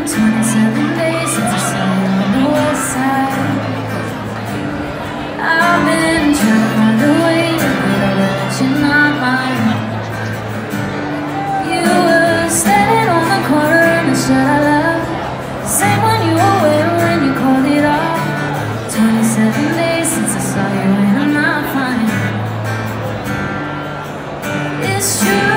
27 days since I saw you on the west side. I've been trying to find a way to get away, but you're not mine. You were standing on the corner in the shirt I love, same one you were wearing when you called it off. 27 days since I saw you and I'm not fine. It's true.